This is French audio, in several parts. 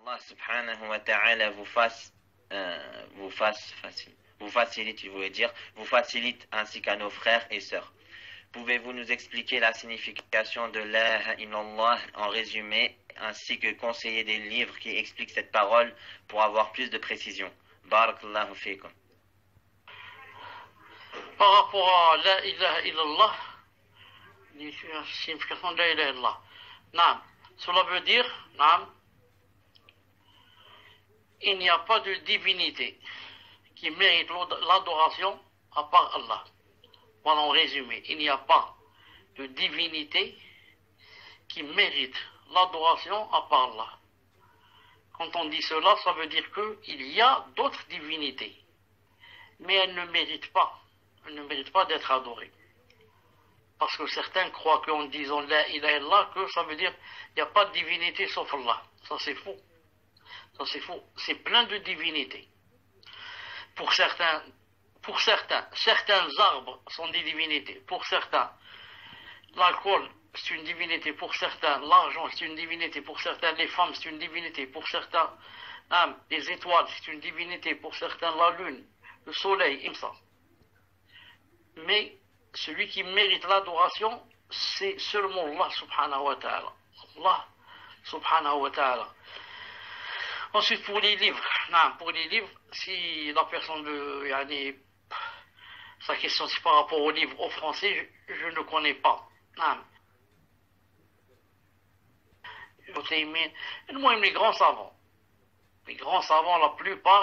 Allah subhanahu wa ta'ala vous facilite, je voulais dire, vous facilite ainsi qu'à nos frères et sœurs. Pouvez-vous nous expliquer la signification de la ilaha illallah en résumé, ainsi que conseiller des livres qui expliquent cette parole pour avoir plus de précision? Barakallahu fikum. Par rapport à la ilaha illallah, la signification de la ilaha illallah. Naam. Cela veut dire, naam, il n'y a pas de divinité qui mérite l'adoration à part Allah. Voilà en résumé, il n'y a pas de divinité qui mérite l'adoration à part Allah. Quand on dit cela, ça veut dire qu'il y a d'autres divinités, mais elles ne méritent pas d'être adorées. Parce que certains croient qu'en disant la ilaha illallah, que ça veut dire il n'y a pas de divinité sauf Allah. Ça c'est faux. Ça c'est faux. C'est plein de divinités. Pour certains, certains arbres sont des divinités. Pour certains, l'alcool c'est une divinité. Pour certains, l'argent c'est une divinité. Pour certains, les femmes c'est une divinité. Pour certains, les étoiles c'est une divinité. Pour certains, la lune, le soleil, et ça. Mais celui qui mérite l'adoration, c'est seulement Allah subhanahu wa ta'ala. Allah subhanahu wa ta'ala. Ensuite, pour les livres, si la personne veut, sa question c'est par rapport aux livres au français, je ne connais pas. Les grands savants, la plupart,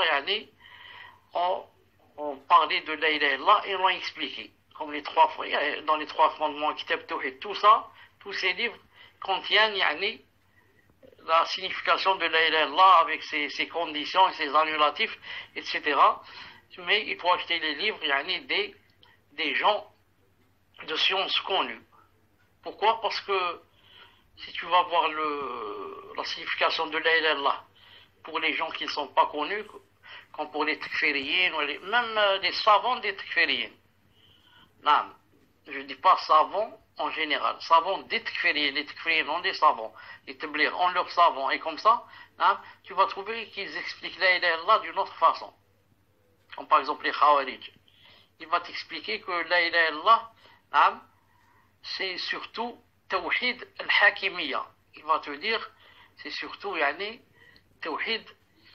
ont parlé de la ilaha illallah et l'ont expliqué. Comme dans les trois fondements, Kitab Tawhid, tout ça, tous ces livres contiennent la signification de la ilaha illallah avec ses conditions et ses annulatifs, etc. Mais il faut acheter les livres des gens de science connus. Pourquoi? Parce que si tu vas voir la signification de la ilaha illallah pour les gens qui ne sont pas connus, comme pour les takfiriyin, même les savants des takfiriyin. Non, je ne dis pas savants en général, savants des takfiriyin, les takfiriyin ont des savants, les tablir ont leurs savants, et comme ça, tu vas trouver qu'ils expliquent la ilaha illallah d'une autre façon. Comme par exemple les khawarij. Il va t'expliquer que la ilaha illallah, c'est surtout tawhid al-hakimiyya. Il va te dire, c'est surtout tawhid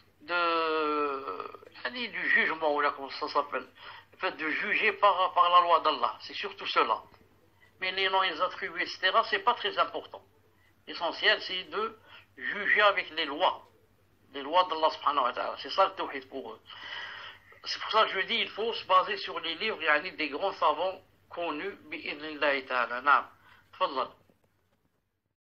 du jugement, ou là, comment ça s'appelle, le fait de juger par la loi d'Allah, c'est surtout cela. Mais les noms, les attributs, etc., c'est pas très important. L'essentiel, c'est de juger avec les lois d'Allah subhanahu wa ta'ala. C'est ça le tawhid pour eux. C'est pour ça que je dis, il faut se baser sur les livres des grands savants connus, bi'idhnillahi ta'ala. Naam. Tfadhal.